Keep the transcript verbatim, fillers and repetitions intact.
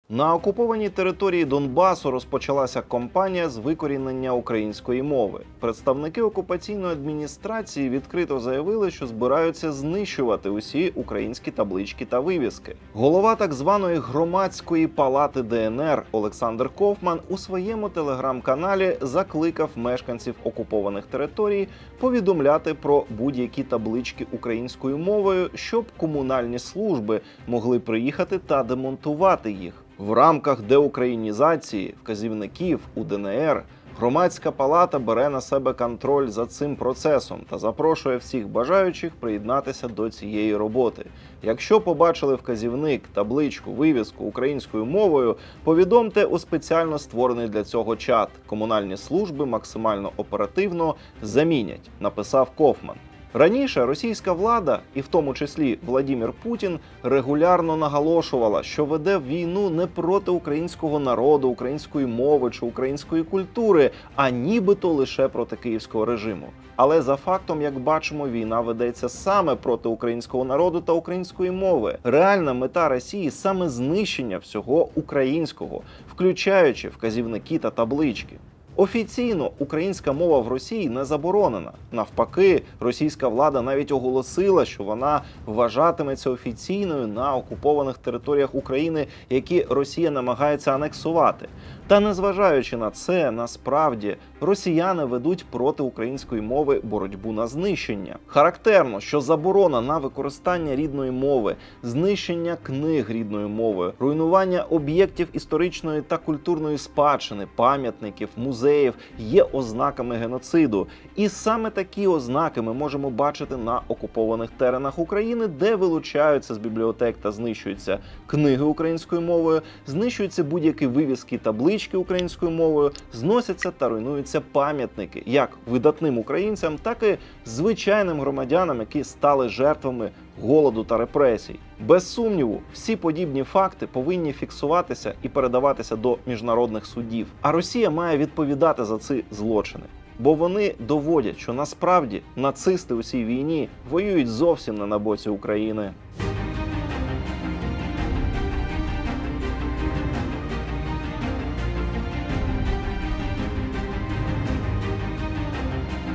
На окупованій території Донбасу розпочалася кампанія з викорінення української мови. Представники окупаційної адміністрації відкрито заявили, що збираються знищувати усі українські таблички та вивіски. Голова так званої громадської палати Де Ен Ер Олександр Ковман у своєму телеграм-каналі закликав мешканців окупованих територій повідомляти про будь-які таблички українською мовою, щоб комунальні служби могли приїхати та демонтувати їх. В рамках деукраїнізації вказівників у Де Ен Ер громадська палата бере на себе контроль за цим процесом та запрошує всіх бажаючих приєднатися до цієї роботи. Якщо побачили вказівник, табличку, вивіску українською мовою, повідомте у спеціально створений для цього чат. Комунальні служби максимально оперативно замінять, написав Ковман. Раніше російська влада, і в тому числі Владимир Путін, регулярно наголошувала, що веде війну не проти українського народу, української мови чи української культури, а нібито лише проти київського режиму. Але за фактом, як бачимо, війна ведеться саме проти українського народу та української мови. Реальна мета Росії – саме знищення всього українського, включаючи вказівники та таблички. Офіційно українська мова в Росії не заборонена. Навпаки, російська влада навіть оголосила, що вона вважатиметься офіційною на окупованих територіях України, які Росія намагається анексувати. Та незважаючи на це, насправді, росіяни ведуть проти української мови боротьбу на знищення. Характерно, що заборона на використання рідної мови, знищення книг рідною мовою, руйнування об'єктів історичної та культурної спадщини, пам'ятників, музеїв є ознаками геноциду. І саме такі ознаки ми можемо бачити на окупованих теренах України, де вилучаються з бібліотек та знищуються книги українською мовою, знищуються будь-які вивіски, таблички українською мовою, зносяться та руйнуються пам'ятники як видатним українцям, так і звичайним громадянам, які стали жертвами голоду та репресій. Без сумніву, всі подібні факти повинні фіксуватися і передаватися до міжнародних судів. А Росія має відповідати за ці злочини. Бо вони доводять, що насправді нацисти у цій війні воюють зовсім не на боці України.